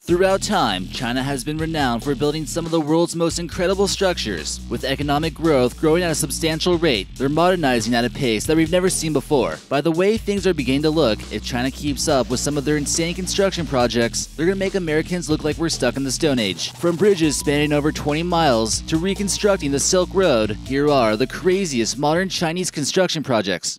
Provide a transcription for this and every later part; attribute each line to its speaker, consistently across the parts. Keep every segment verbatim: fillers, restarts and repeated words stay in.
Speaker 1: Throughout time, China has been renowned for building some of the world's most incredible structures. With economic growth growing at a substantial rate, they're modernizing at a pace that we've never seen before. By the way things are beginning to look, if China keeps up with some of their insane construction projects, they're gonna make Americans look like we're stuck in the Stone Age. From bridges spanning over twenty miles to reconstructing the Silk Road, here are the craziest modern Chinese construction projects.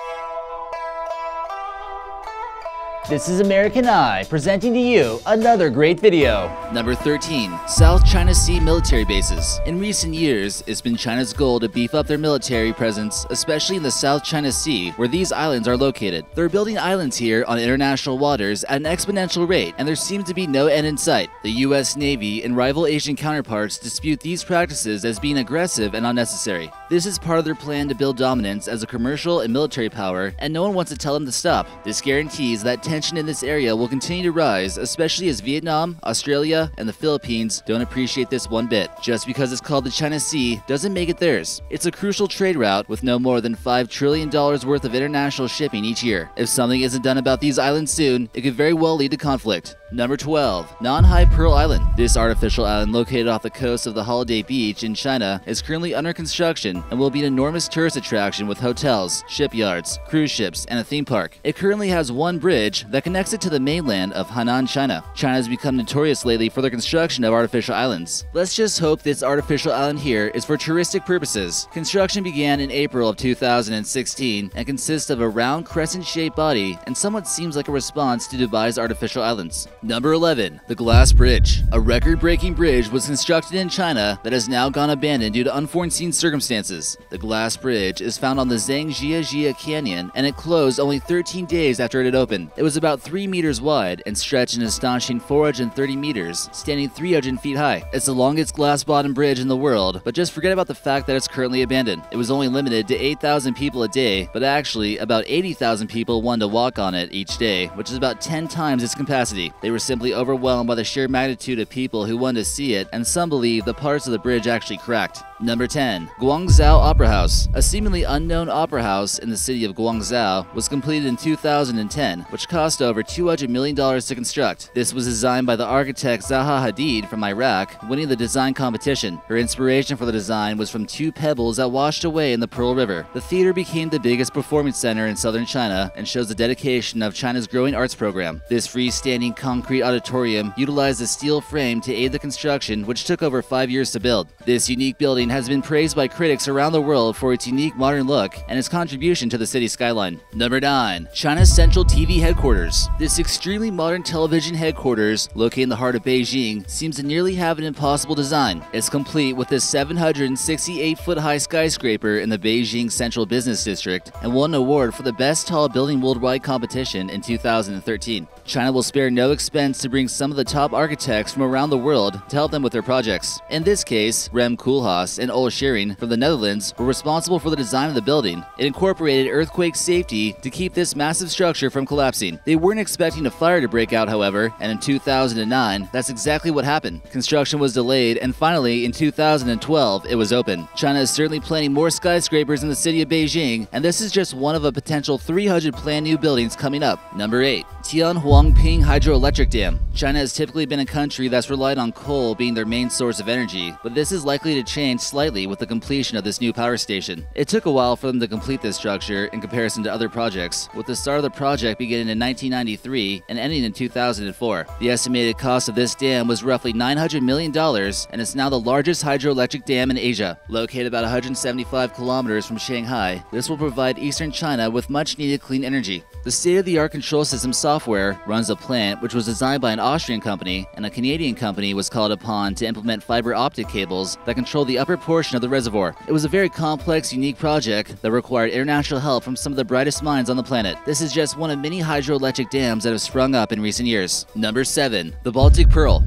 Speaker 1: This is American Eye, presenting to you another great video. Number thirteen. South China Sea Military Bases. In recent years, it's been China's goal to beef up their military presence, especially in the South China Sea, where these islands are located. They're building islands here on international waters at an exponential rate, and there seems to be no end in sight. The U S Navy and rival Asian counterparts dispute these practices as being aggressive and unnecessary. This is part of their plan to build dominance as a commercial and military power, and no one wants to tell them to stop. This guarantees that tension in this area will continue to rise, especially as Vietnam, Australia, and the Philippines don't appreciate this one bit. Just because it's called the China Sea doesn't make it theirs. It's a crucial trade route with no more than five trillion dollars worth of international shipping each year. If something isn't done about these islands soon, it could very well lead to conflict. Number twelve. Nanhai Pearl Island. This artificial island located off the coast of the Holiday Beach in China is currently under construction and will be an enormous tourist attraction with hotels, shipyards, cruise ships, and a theme park. It currently has one bridge that connects it to the mainland of Hainan, China. China has become notorious lately for their construction of artificial islands. Let's just hope this artificial island here is for touristic purposes. Construction began in April of two thousand sixteen and consists of a round crescent-shaped body and somewhat seems like a response to Dubai's artificial islands. Number eleven. The Glass Bridge. A record-breaking bridge was constructed in China that has now gone abandoned due to unforeseen circumstances. The Glass Bridge is found on the Zhangjiajia Canyon and it closed only thirteen days after it had opened. It was about three meters wide and stretched an astonishing four hundred thirty meters, standing three hundred feet high. It's the longest glass-bottom bridge in the world, but just forget about the fact that it's currently abandoned. It was only limited to eight thousand people a day, but actually about eighty thousand people wanted to walk on it each day, which is about ten times its capacity. They were simply overwhelmed by the sheer magnitude of people who wanted to see it, and some believe the parts of the bridge actually cracked. Number ten. Guangzhou Opera House. A seemingly unknown opera house in the city of Guangzhou was completed in two thousand ten, which cost over two hundred million dollars to construct. This was designed by the architect Zaha Hadid from Iraq, winning the design competition. Her inspiration for the design was from two pebbles that washed away in the Pearl River. The theater became the biggest performance center in southern China and shows the dedication of China's growing arts program. This freestanding concrete auditorium utilized a steel frame to aid the construction, which took over five years to build. This unique building has been praised by critics around the world for its unique modern look and its contribution to the city's skyline. Number nine. China's Central T V Headquarters. This extremely modern television headquarters, located in the heart of Beijing, seems to nearly have an impossible design. It's complete with this seven hundred sixty-eight foot high skyscraper in the Beijing Central Business District and won an award for the Best Tall Building Worldwide competition in two thousand thirteen. China will spare no expense to bring some of the top architects from around the world to help them with their projects. In this case, Rem Koolhaas and Ol Schering from the Netherlands were responsible for the design of the building. It incorporated earthquake safety to keep this massive structure from collapsing. They weren't expecting a fire to break out, however, and in two thousand nine, that's exactly what happened. Construction was delayed, and finally, in two thousand twelve, it was open. China is certainly planning more skyscrapers in the city of Beijing, and this is just one of a potential three hundred planned new buildings coming up. Number eight. Tianhuangping Hydroelectric Dam. China has typically been a country that's relied on coal being their main source of energy, but this is likely to change slightly with the completion of this new power station. It took a while for them to complete this structure in comparison to other projects, with the start of the project beginning in nineteen ninety-three and ending in two thousand four. The estimated cost of this dam was roughly nine hundred million dollars, and it's now the largest hydroelectric dam in Asia. Located about one hundred seventy-five kilometers from Shanghai, this will provide eastern China with much-needed clean energy. The state-of-the-art control system software runs a plant which was designed by an Austrian company, and a Canadian company was called upon to implement fiber optic cables that control the upper portion of the reservoir. It was a very complex, unique project that required international help from some of the brightest minds on the planet. This is just one of many hydroelectric dams that have sprung up in recent years. Number seven. The Baltic Pearl.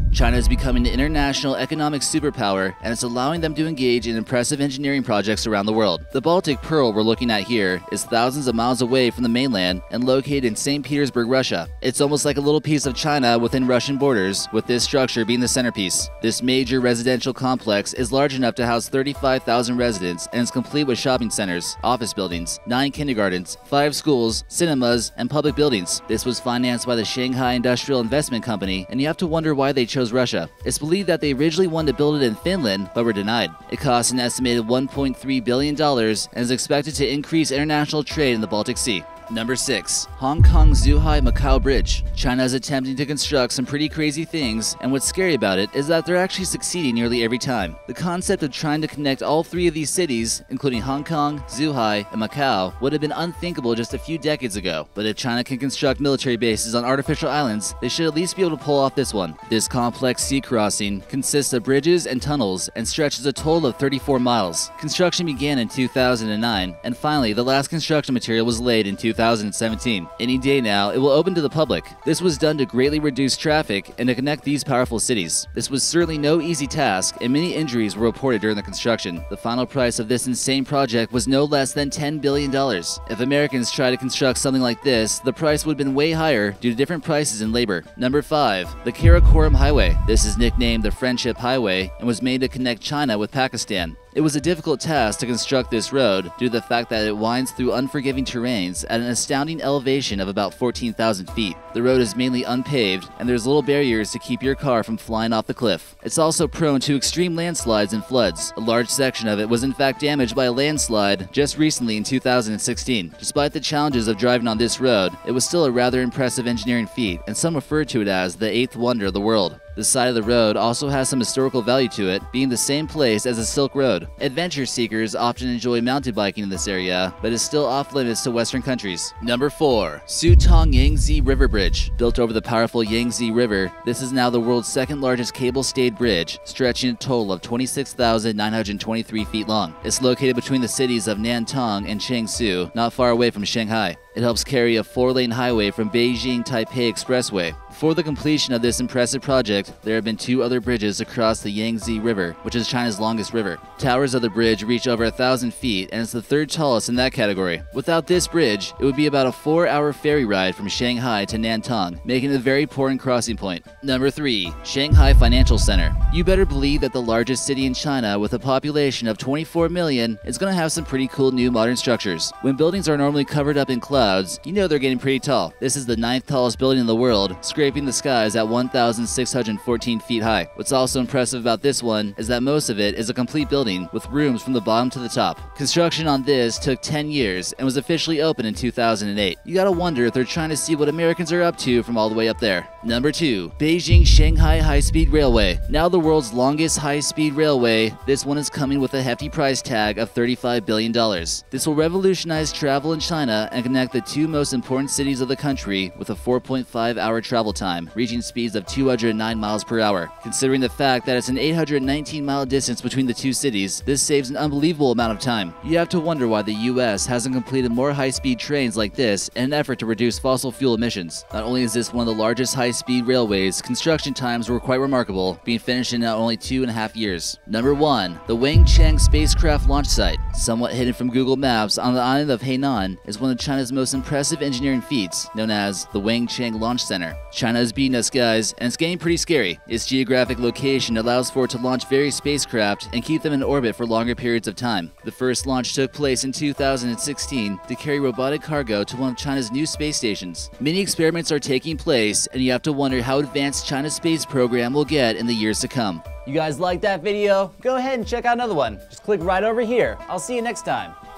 Speaker 1: China is becoming an international economic superpower, and it's allowing them to engage in impressive engineering projects around the world. The Baltic Pearl we're looking at here is thousands of miles away from the mainland and located in Saint Petersburg, Russia. It's almost like a little piece of China within Russian borders, with this structure being the centerpiece. This major residential complex is large enough to house thirty-five thousand residents and is complete with shopping centers, office buildings, nine kindergartens, five schools, cinemas, and public buildings. This was financed by the Shanghai Industrial Investment Company, and you have to wonder why they chose Russia. It's believed that they originally wanted to build it in Finland, but were denied. It costs an estimated one point three billion dollars and is expected to increase international trade in the Baltic Sea. Number six. Hong Kong-Zhuhai-Macau Bridge. China is attempting to construct some pretty crazy things, and what's scary about it is that they're actually succeeding nearly every time. The concept of trying to connect all three of these cities, including Hong Kong, Zhuhai, and Macau, would have been unthinkable just a few decades ago. But if China can construct military bases on artificial islands, they should at least be able to pull off this one. This complex sea crossing consists of bridges and tunnels and stretches a total of thirty-four miles. Construction began in two thousand nine, and finally the last construction material was laid in two thousand seventeen. Any day now, it will open to the public. This was done to greatly reduce traffic and to connect these powerful cities. This was certainly no easy task, and many injuries were reported during the construction. The final price of this insane project was no less than ten billion dollars. If Americans tried to construct something like this, the price would have been way higher due to different prices in labor. Number five. The Karakoram Highway. This is nicknamed the Friendship Highway and was made to connect China with Pakistan. It was a difficult task to construct this road due to the fact that it winds through unforgiving terrains at an astounding elevation of about fourteen thousand feet. The road is mainly unpaved, and there's little barriers to keep your car from flying off the cliff. It's also prone to extreme landslides and floods. A large section of it was in fact damaged by a landslide just recently in two thousand sixteen. Despite the challenges of driving on this road, it was still a rather impressive engineering feat, and some refer to it as the eighth wonder of the world. The side of the road also has some historical value to it, being the same place as the Silk Road. Adventure seekers often enjoy mountain biking in this area, but is still off limits to Western countries. Number four. Su-Tong Yangze River Bridge. Built over the powerful Yangtze River, this is now the world's second largest cable-stayed bridge, stretching a total of twenty-six thousand nine hundred twenty-three feet long. It's located between the cities of Nantong and Changsu, not far away from Shanghai. It helps carry a four-lane highway from Beijing Taipei Expressway. Before the completion of this impressive project, there have been two other bridges across the Yangtze River, which is China's longest river. Towers of the bridge reach over a thousand feet, and it's the third tallest in that category. Without this bridge, it would be about a four-hour ferry ride from Shanghai to Nantong, making it a very important crossing point. Number three. Shanghai Financial Center. You better believe that the largest city in China, with a population of twenty-four million, is going to have some pretty cool new modern structures. When buildings are normally covered up in clouds, you know they're getting pretty tall. This is the ninth tallest building in the world, scraping the skies at one thousand six hundred fourteen feet high. What's also impressive about this one is that most of it is a complete building with rooms from the bottom to the top. Construction on this took ten years and was officially opened in two thousand eight. You gotta wonder if they're trying to see what Americans are up to from all the way up there. Number two. Beijing Shanghai High-Speed Railway. Now the world's longest high-speed railway, this one is coming with a hefty price tag of thirty-five billion dollars. This will revolutionize travel in China and connect the two most important cities of the country with a four point five hour travel time, reaching speeds of two hundred nine miles per hour. Considering the fact that it's an eight hundred nineteen mile distance between the two cities, this saves an unbelievable amount of time. You have to wonder why the U S hasn't completed more high-speed trains like this in an effort to reduce fossil fuel emissions. Not only is this one of the largest high-speed railways, construction times were quite remarkable, being finished in only two and a half years. Number one. The Wangchang spacecraft launch site. Somewhat hidden from Google Maps on the island of Hainan is one of China's most impressive engineering feats, known as the Wangchang Launch Center. China is beating us, guys, and it's getting pretty scary. Its geographic location allows for it to launch various spacecraft and keep them in orbit for longer periods of time. The first launch took place in two thousand sixteen to carry robotic cargo to one of China's new space stations. Many experiments are taking place, and you have to wonder how advanced China's space program will get in the years to come.
Speaker 2: You guys like that video? Go ahead and check out another one. Just click right over here. I'll see you next time.